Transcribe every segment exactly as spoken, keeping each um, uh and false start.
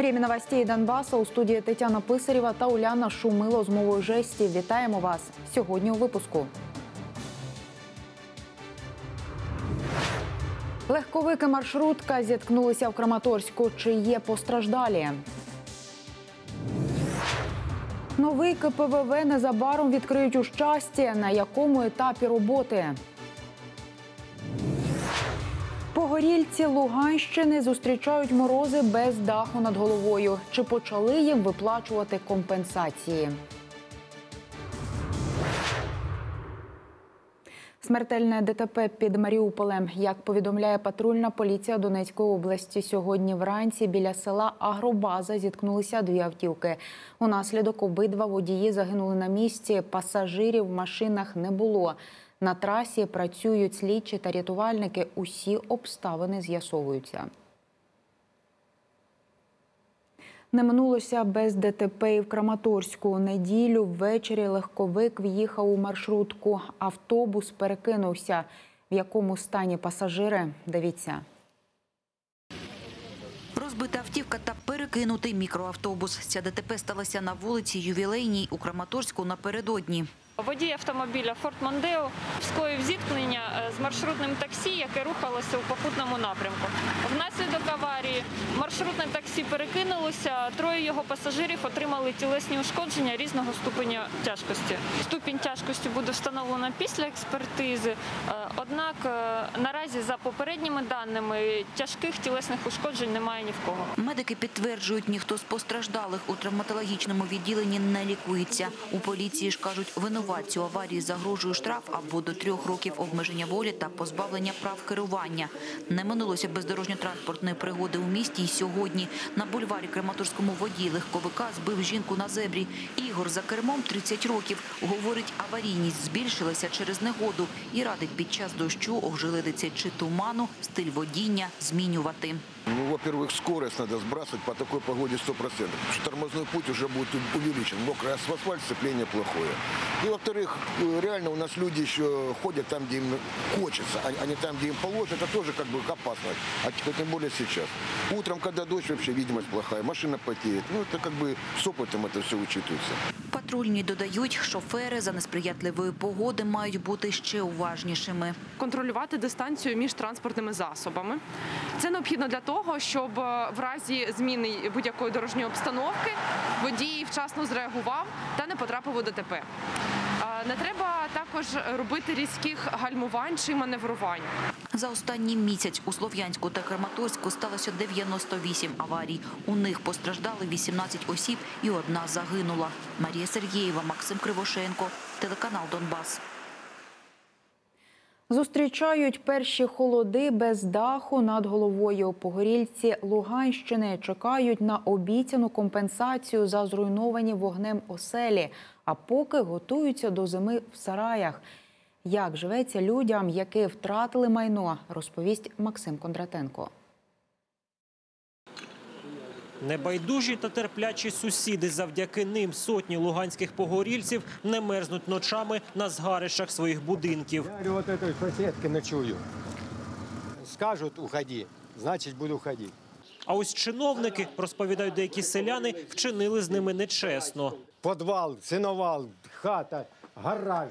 Время новостей Донбасу. У студії Тетяна Писарєва та Уляна Шумило з мовою жестів. Вітаємо вас сьогодні у випуску. Легковик і маршрутка зіткнулися в Краматорську. Чи є постраждалі? Новий ка пе ве ве незабаром відкриють у Щасті. На якому етапі роботи? Погорільці Луганщини зустрічають морози без даху над головою. Чи почали їм виплачувати компенсації? Смертельне де те пе під Маріуполем. Як повідомляє патрульна поліція Донецької області, сьогодні вранці біля села Агробаза зіткнулися дві автівки. Унаслідок обидва водії загинули на місці, пасажирів в машинах не було. На трасі працюють слідчі та рятувальники. Усі обставини з'ясовуються. Не минулося без де те пе і в Краматорську. У неділю ввечері легковик в'їхав у маршрутку. Автобус перекинувся. В якому стані пасажири? Дивіться. Розбита автівка та перекинутий мікроавтобус. Ця де те пе сталася на вулиці Ювілейній у Краматорську напередодні. Водій автомобіля «Форд Мондео» скоїв зіткнення з маршрутним таксі, яке рухалося у попутному напрямку. Внаслідок аварії маршрутне таксі перекинулося, троє його пасажирів отримали тілесні ушкодження різного ступеня тяжкості. Ступінь тяжкості буде встановлено після експертизи, однак наразі за попередніми даними тяжких тілесних ушкоджень немає ні в кого. Медики підтверджують, ніхто з постраждалих у травматологічному відділенні не лікується. У поліції ж кажуть, винуватцю аварії загрожує штраф або до трьох років обмеження волі та позбавлення прав керування. Не минулося без дорожньо-транспортної пригоди у місті і сьогодні. На бульварі Краматорському водій легковика збив жінку на зебрі. Ігор за кермом тридцять років. Говорить, аварійність збільшилася через негоду і радить під час дощу, ожеледиці чи туману стиль водіння змінювати. Ну, во-первых, скорость надо сбрасывать по такой погоде сто процентов, потому что тормозной путь уже будет увеличен. Мокрый асфальт, сцепление плохое. И, во-вторых, реально у нас люди еще ходят там, где им хочется, а не там, где им положено. Это тоже как бы опасно, а тем более сейчас. Утром, когда дождь, вообще видимость плохая, машина потеет. Ну, это как бы с опытом это все учитывается. Патрульні додають, шофери за несприятливої погоди мають бути ще уважнішими. Контролювати дистанцію між транспортними засобами. Це необхідно для того, щоб в разі зміни будь-якої дорожньої обстановки водій вчасно зреагував та не потрапив у де те пе. Не треба також робити різких гальмувань чи маневрувань. За останній місяць у Слов'янську та Краматорську сталося дев'яносто вісім аварій. У них постраждали вісімнадцять осіб і одна загинула. Марія Сергієва, Максим Кривошенко, телеканал «Донбас». Зустрічають перші холоди без даху над головою. Погорільці Луганщини чекають на обіцяну компенсацію за зруйновані вогнем оселі, а поки готуються до зими в сараях. Як живеться людям, які втратили майно, розповість Максим Кондратенко. Небайдужі та терплячі сусіди, завдяки ним сотні луганських погорільців не мерзнуть ночами на згарищах своїх будинків. Я говорю, от этой сусідки ночую. Скажуть, уходи, значить буду ходити. А ось чиновники, розповідають деякі селяни, вчинили з ними нечесно. Подвал, сеновал, хата, гараж,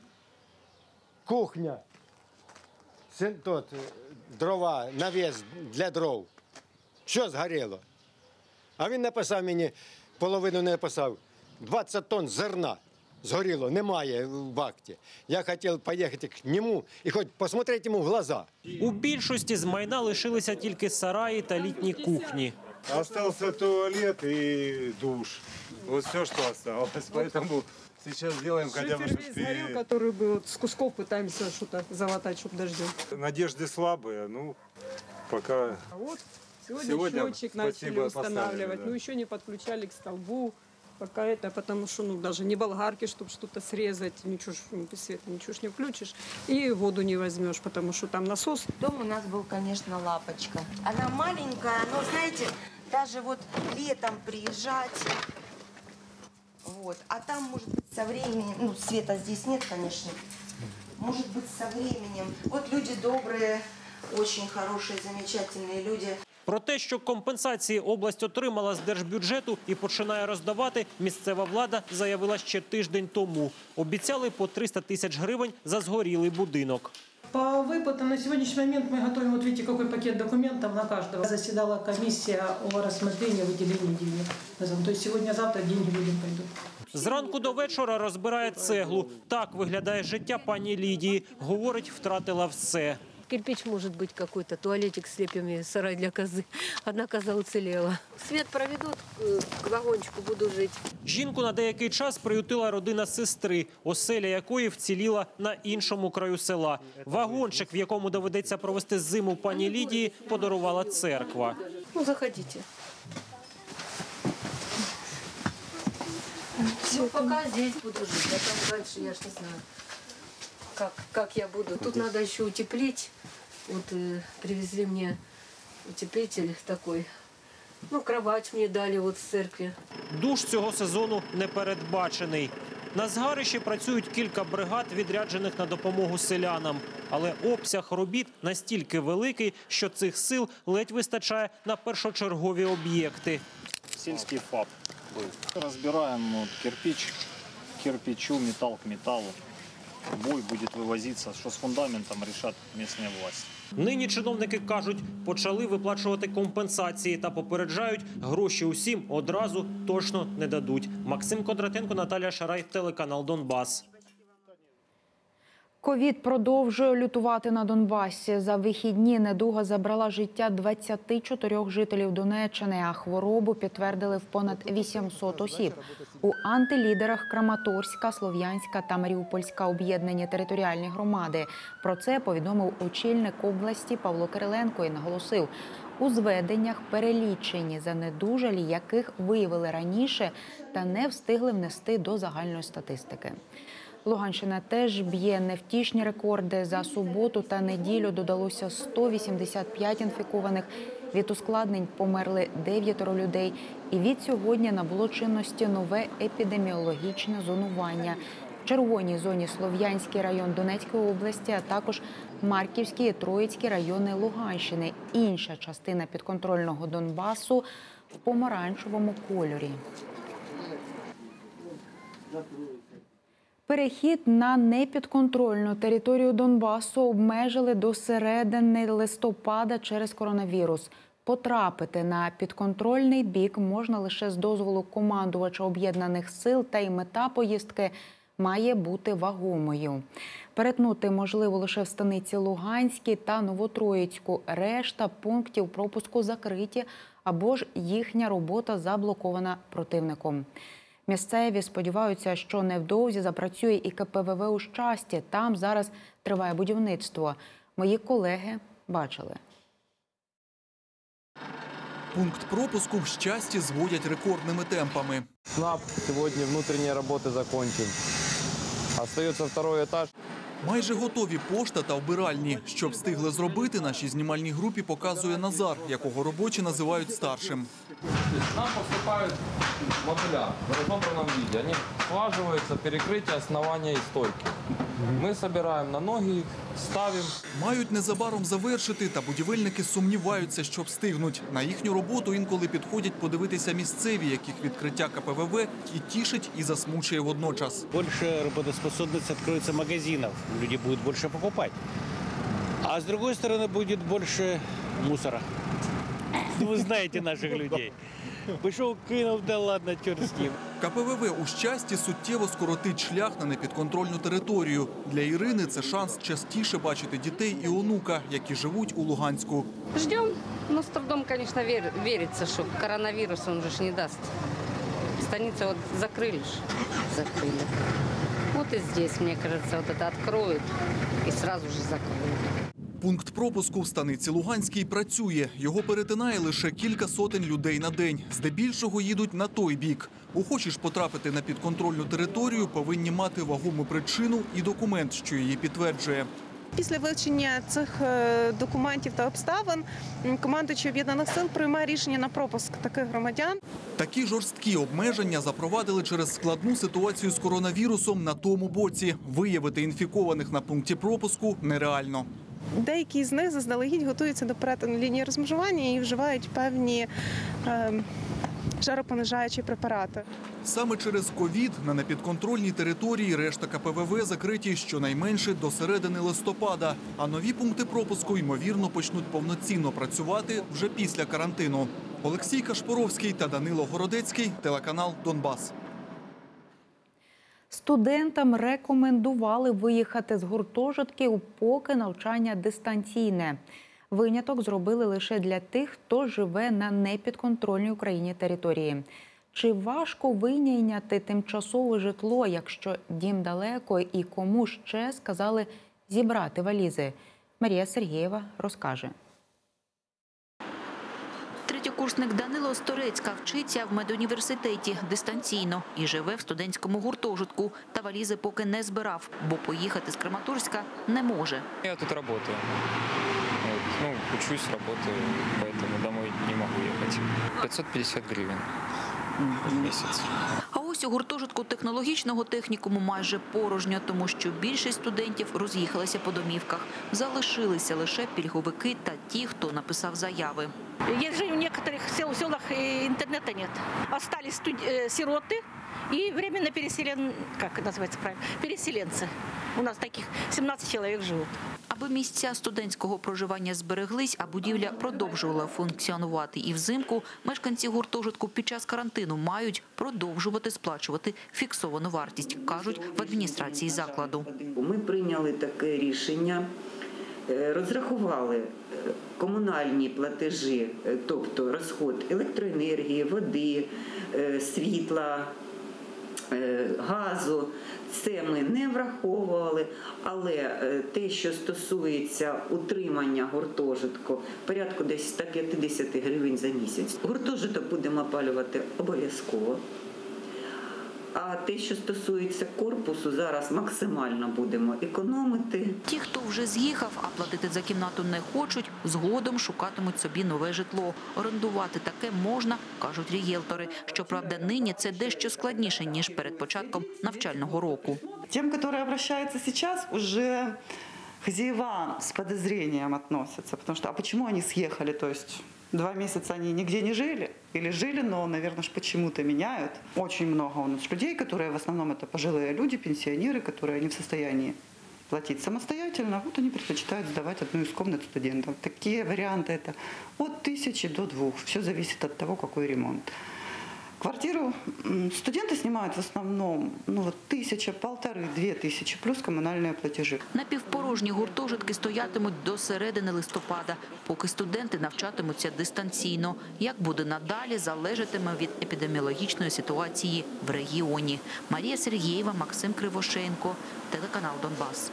кухня, син, тот, дрова, навіс для дров. Що згоріло? А він написав мені, половину не написав, двадцять тонн зерна згоріло, немає в акті. Я хотів поїхати к нему і хоч посмотрети йому в глаза. У більшості з майна лишилися тільки сараї та літні кухні. Остался туалет и душ. Вот все, что осталось. Поэтому сейчас делаем хотя бы шестые... который бы вот с кусков пытаемся что-то залатать, чтобы дождем. Надежды слабые, ну, пока... А вот сегодня, сегодня счетчик начали устанавливать, да. Ну еще не подключали к столбу. Пока это, потому что ну, даже не болгарки, чтобы что-то срезать, ничего, без света ничего ж не включишь. И воду не возьмешь, потому что там насос. Дом у нас был, конечно, лапочка. Она маленькая, но, знаете, даже вот летом приезжать, вот, а там, может быть, со временем, ну, света здесь нет, конечно, может быть, со временем. Вот люди добрые, очень хорошие, замечательные люди. Про те, що компенсації область отримала з держбюджету і починає роздавати, місцева влада заявила ще тиждень тому. Обіцяли по триста тисяч гривень за згорілий будинок. По выплатам на сегодняшний момент мы готовим, вот видите, какой пакет документов на каждого. Заседала комиссия о рассмотрении выделения денег. То есть сегодня-завтра деньги людям пойдут. Зранку до вечора розбирає цеглу. Так виглядає життя пані Лідії. Говорить, втратила все. Кирпич может быть какой-то, туалетик слепим и сарай для козы. Одна коза уцелела. Свет проведут, к вагончику буду жить. Жінку на деякий час приютила родина сестри, оселя якої вціліла на іншому краю села. Вагончик, в якому доведеться провести зиму пані Лідії, подарувала церква. Ну, заходите. Ну, пока здесь буду жить, а там дальше я ж не знаю, как, как я буду. Тут надо еще утеплить. Вот э, привезли мне утеплитель такой. Ну, кровать мне дали вот в церкви. Душ цього сезону не передбачений. На згарищі працюють кілька бригад, відряджених на допомогу селянам. Але обсяг робіт настільки великий, що цих сил ледь вистачає на першочергові об'єкти. Сільський ФАП був. Розбираємо кирпич, кирпичу, метал к металу. Бой буде вивозитися, що з фундаментом рішать місцеві власті. Нині чиновники кажуть, почали виплачувати компенсації та попереджають, гроші усім одразу точно не дадуть. Максим Кондратенко, Наталія Шарай, телеканал «Донбас». Ковід продовжує лютувати на Донбасі. За вихідні недуга забрала життя двадцяти чотирьох жителів Донеччини, а хворобу підтвердили в понад вісімсот осіб. У антилідерах Краматорська, Слов'янська та Маріупольська об'єднані територіальні громади. Про це повідомив очільник області Павло Кириленко і наголосив, у зведеннях перелічені занедужалі, яких виявили раніше та не встигли внести до загальної статистики. Луганщина теж б'є невтішні рекорди. За суботу та неділю додалося сто вісімдесят п'ять інфікованих. Від ускладнень померли дев'ятеро людей. І від сьогодні набуло чинності нове епідеміологічне зонування. В червоній зоні Слов'янський район Донецької області, а також Марківський і Троїцький райони Луганщини. Інша частина підконтрольного Донбасу в помаранчевому кольорі. Перехід на непідконтрольну територію Донбасу обмежили до середини листопада через коронавірус. Потрапити на підконтрольний бік можна лише з дозволу командувача об'єднаних сил, та й мета поїздки має бути вагомою. Перетнути можливо лише в станиці Луганській та Новотроїцьку. Решта пунктів пропуску закриті або ж їхня робота заблокована противником. Місцеві сподіваються, що невдовзі запрацює і ка пе ве ве у Щасті. Там зараз триває будівництво. Мої колеги бачили. Пункт пропуску в Щасті зводять рекордними темпами. СНАП сьогодні внутрішні роботи закінчив. Остається другий етаж. Майже готові пошта та вбиральні. Що встигли зробити, нашій знімальній групі показує Назар, якого робочі називають старшим. Нам поступають модуля в розобраному виді. Вони склажуються, перекриття, основання і стойки. Ми збираємо на ноги, ставимо. Мають незабаром завершити, та будівельники сумніваються, що встигнуть. На їхню роботу інколи підходять подивитися місцеві, яких відкриття ка пе ве ве і тішить, і засмучує водночас. Більше роботоспособність відкриється магазинів, люди будуть більше купувати. А з іншої сторони буде більше мусора. Ви знаєте наших людей. Пішов, кинув, да ладно, чорт з ним. ка пе ве ве у Щасті суттєво скоротить шлях на непідконтрольну територію. Для Ірини це шанс частіше бачити дітей і онука, які живуть у Луганську. Ждем. Ну, с трудом, конечно, вер, верится, что коронавирус он же ж не даст. Станицу вот закрыли ж. Закрыли. Вот и здесь, мне кажется, вот это откроют и сразу же закроют. Пункт пропуску в станиці Луганській працює. Його перетинає лише кілька сотень людей на день. Здебільшого їдуть на той бік. Охочі ж потрапити на підконтрольну територію повинні мати вагому причину і документ, що її підтверджує. Після вивчення цих документів та обставин командуючий Об'єднаних сил приймає рішення на пропуск таких громадян. Такі жорсткі обмеження запровадили через складну ситуацію з коронавірусом на тому боці. Виявити інфікованих на пункті пропуску нереально. Деякі з них заздалегідь готуються до перетину лінії розмежування і вживають певні е, жаропонижаючі препарати. Саме через ковід на непідконтрольній території решта ка пе ве ве закриті щонайменше до середини листопада, а нові пункти пропуску, ймовірно, почнуть повноцінно працювати вже після карантину. Олексій Кашпоровський та Данило Городецький, телеканал «Донбас». Студентам рекомендували виїхати з гуртожитків, поки навчання дистанційне. Виняток зробили лише для тих, хто живе на непідконтрольній Україні території. Чи важко винайняти тимчасове житло, якщо дім далеко, і кому ще сказали зібрати валізи? Марія Сергієва розкаже. Третєкурсник Данило з Торецька вчиться в медуніверситеті дистанційно і живе в студентському гуртожитку. Та валізи поки не збирав, бо поїхати з Краматорська не може. Я тут працюю. Вот, ну, учусь, работаю, поэтому домой не могу ехать. пятьсот пятьдесят гривен в месяц. А ось у гуртожитку технологічного технікуму майже порожньо, тому що більшість студентів роз'їхалися по домівках. Залишилися лише пільговики та ті, хто написав заяви. Я живу в некоторых сел, селах, интернета нет. Остались сироты и временно переселен, как называется правильно, переселенцы. У нас таких сімнадцять чоловік живуть. Аби місця студентського проживання збереглись, а будівля продовжувала функціонувати і взимку, мешканці гуртожитку під час карантину мають продовжувати сплачувати фіксовану вартість, кажуть в адміністрації закладу. Ми прийняли таке рішення, розрахували комунальні платежі, тобто розход електроенергії, води, світла, газу. Це ми не враховували, але те, що стосується утримання гуртожитку, порядку десь сто п'ятдесят гривень за місяць. Гуртожиток будемо опалювати обов'язково. А те, що стосується корпусу, зараз максимально будемо економити. Ті, хто вже з'їхав, а платити за кімнату не хочуть, згодом шукатимуть собі нове житло. Орендувати таке можна, кажуть рієлтори. Щоправда, нині це дещо складніше, ніж перед початком навчального року. Тим, які звертаються зараз, вже хазяїва з підозрінням відносяться. Тому що, а чому вони з'їхали? Тобто, два месяца они нигде не жили, или жили, но, наверное, почему-то меняют. Очень много у нас людей, которые в основном это пожилые люди, пенсионеры, которые не в состоянии платить самостоятельно, вот они предпочитают сдавать одну из комнат студентов. Такие варианты это от тысячи до двух, все зависит от того, какой ремонт. Квартиру студенты снимают в основном ну, вот, тисяча, полтори, дві тисячі, плюс комунальні платежі. Напівпорожні гуртожитки стоятимуть до середини листопада, поки студенти навчатимуться дистанційно. Як буде надалі, залежатиме від епідеміологічної ситуації в регіоні. Марія Сергієва, Максим Кривошеєнко, телеканал «Донбас».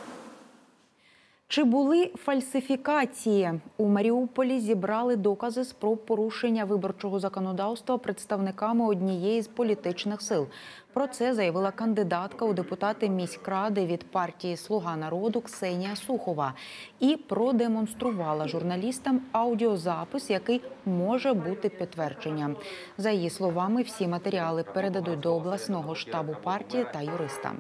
Чи були фальсифікації? У Маріуполі зібрали докази спроб порушення виборчого законодавства представниками однієї з політичних сил. Про це заявила кандидатка у депутати міськради від партії «Слуга народу» Ксенія Сухова. І продемонструвала журналістам аудіозапис, який може бути підтвердженням. За її словами, всі матеріали передадуть до обласного штабу партії та юристам.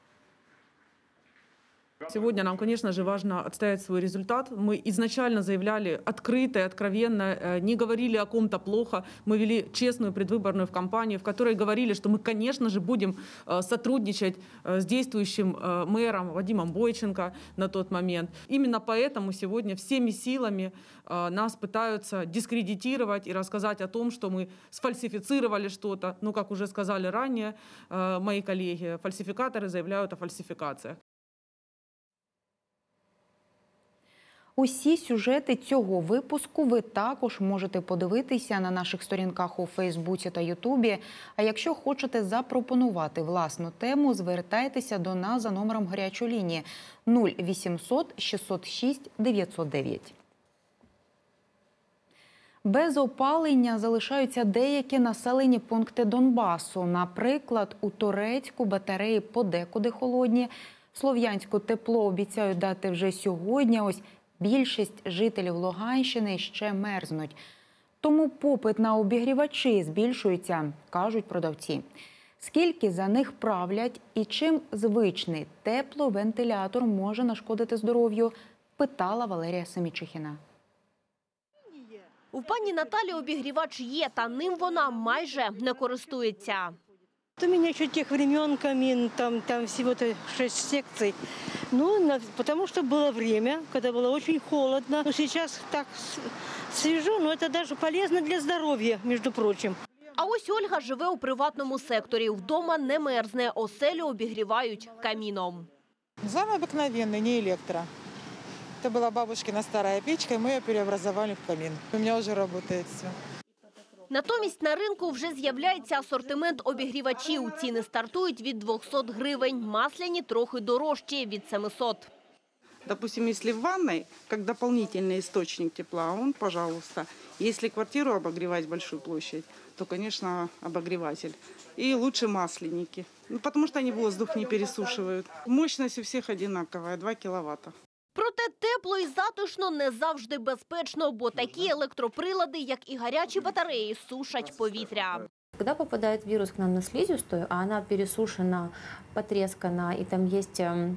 Сегодня нам, конечно же, важно отстоять свой результат. Мы изначально заявляли открыто и откровенно, не говорили о ком-то плохо. Мы вели честную предвыборную кампанию, в которой говорили, что мы, конечно же, будем сотрудничать с действующим мэром Вадимом Бойченко на тот момент. Именно поэтому сегодня всеми силами нас пытаются дискредитировать и рассказать о том, что мы сфальсифицировали что-то. Ну, как уже сказали ранее мои коллеги, фальсификаторы заявляют о фальсификациях. Усі сюжети цього випуску ви також можете подивитися на наших сторінках у Фейсбуці та Ютубі. А якщо хочете запропонувати власну тему, звертайтеся до нас за номером гарячої лінії нуль вісімсот шістсот шість дев'ятсот дев'ять. Без опалення залишаються деякі населені пункти Донбасу. Наприклад, у Торецьку батареї подекуди холодні. В Слов'янську тепло обіцяють дати вже сьогодні. Ось більшість жителів Луганщини ще мерзнуть. Тому попит на обігрівачі збільшується, кажуть продавці. Скільки за них правлять і чим звичний тепловентилятор може нашкодити здоров'ю, Питала Валерія Семічихіна. У пані Наталі обігрівач є, та ним вона майже не користується. У меня еще тех времен камин, там, там всего-то шесть секций. Ну, на, потому что было время, когда было очень холодно. Но сейчас так свежо, но это даже полезно для здоровья, между прочим. А ось Ольга живе у приватному секторі. Вдома не мерзне, оселю обігрівають каміном. Самый обыкновенный, не электро. Это была бабушкина старая печка, и мы ее преобразовали в камин. У меня уже работает все. Натомість на ринку вже з'являється асортимент обігрівачів. Ціни стартують від двохсот гривень, масляні трохи дорожчі – від семисот. Допустим, если в ванной, как дополнительный источник тепла, он, пожалуйста. Если квартиру обогревать большую площадь, то, конечно, обогреватель. И лучше масленники, ну, потому что они воздух не пересушивают. Мощность у всех одинаковая – два киловатта. Проте тепло і затишно не завжди безпечно, бо такі електроприлади, як і гарячі батареї, сушать повітря. Когда попадает вирус к нам на слизистую, а она пересушена, потрескана, и там есть э,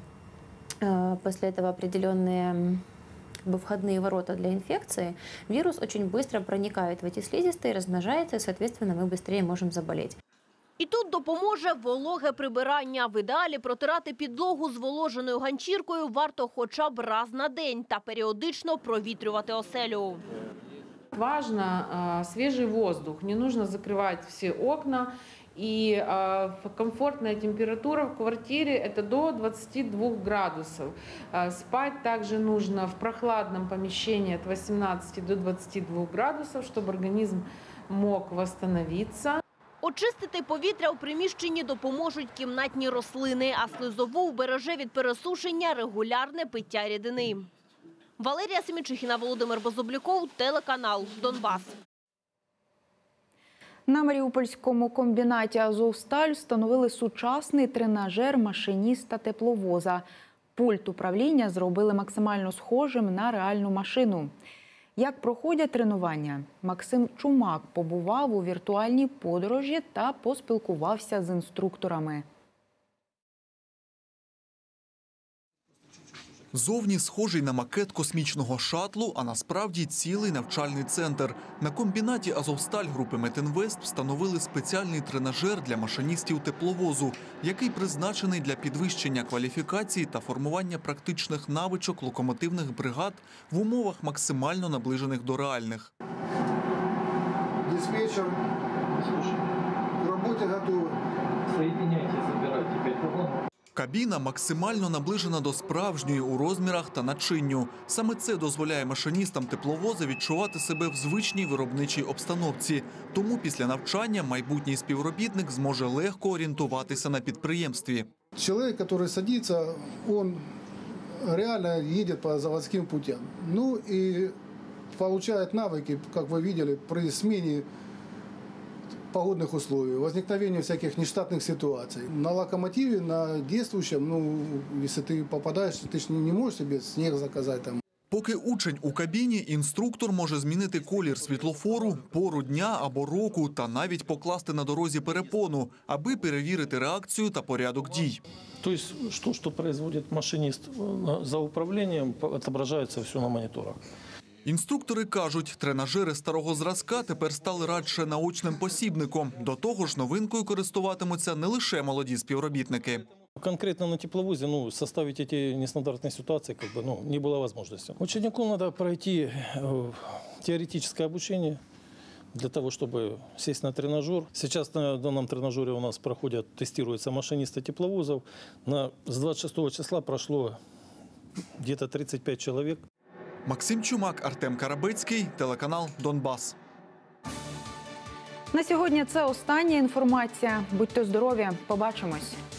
после этого определенные входные ворота для инфекции, вирус очень быстро проникает в эти слизистые, размножается, и, соответственно, мы быстрее можем заболеть. І тут допоможе вологе прибирання. В ідеалі протирати підлогу зволоженою ганчіркою варто хоча б раз на день та періодично провітрювати оселю. Важно э, свежий воздух, не нужно закрывать все окна. И э, комфортная температура в квартире – это до двадцати двух градусов. Э, спать также нужно в прохладном помещении от восемнадцати до двадцати двух градусов, чтобы организм мог восстановиться. Очистити повітря у приміщенні допоможуть кімнатні рослини, а слизову вбереже від пересушення регулярне пиття рідини. Валерія Семічихіна, Володимир Безобліков, телеканал «Донбас». На Маріупольському комбінаті «Азовсталь» встановили сучасний тренажер машиніста тепловоза. Пульт управління зробили максимально схожим на реальну машину. Як проходять тренування? Максим Чумак побував у віртуальній подорожі та поспілкувався з інструкторами. Зовні схожий на макет космічного шатлу, а насправді цілий навчальний центр. На комбінаті «Азовсталь» групи «Метинвест» встановили спеціальний тренажер для машиністів тепловозу, який призначений для підвищення кваліфікації та формування практичних навичок локомотивних бригад в умовах максимально наближених до реальних. Диспетчер, к роботі готовий. Соединяйте, забирайте п'ять вагонів. Кабіна максимально наближена до справжньої у розмірах та начинню. Саме це дозволяє машиністам тепловоза відчувати себе в звичній виробничій обстановці. Тому після навчання майбутній співробітник зможе легко орієнтуватися на підприємстві. Чоловік, який садиться, він реально їде по заводським путям. Ну і отримує навики, як ви бачили, при зміні погодных условий, возникновения всяких нештатных ситуаций. На локомотиве, на действующем, ну, если ты попадаешь, ты ж не можешь себе снег заказать там. Поки учень у кабіні, інструктор може змінити колір світлофору, пору дня або року та навіть покласти на дорозі перепону, аби перевірити реакцію та порядок дій. Тобто, що, що производить машиніст за управлінням, відображається все на моніторах. Інструктори кажуть, тренажери старого зразка тепер стали радше наочним посібником. До того ж, новинкою користуватимуться не лише молоді співробітники. Конкретно на тепловозе ну, составить эти нестандартные ситуации как бы, ну, не было возможности. Ученику надо пройти э, теоретическое обучение для того, чтобы сесть на тренажер. Сейчас на данном тренажере у нас проходят, тестируются машинисты тепловозов. На, с двадцать шестого числа прошло где-то тридцать пять человек. Максим Чумак, Артем Карабецький, телеканал «Донбас». На сьогодні це остання інформація. Будьте здорові, побачимось.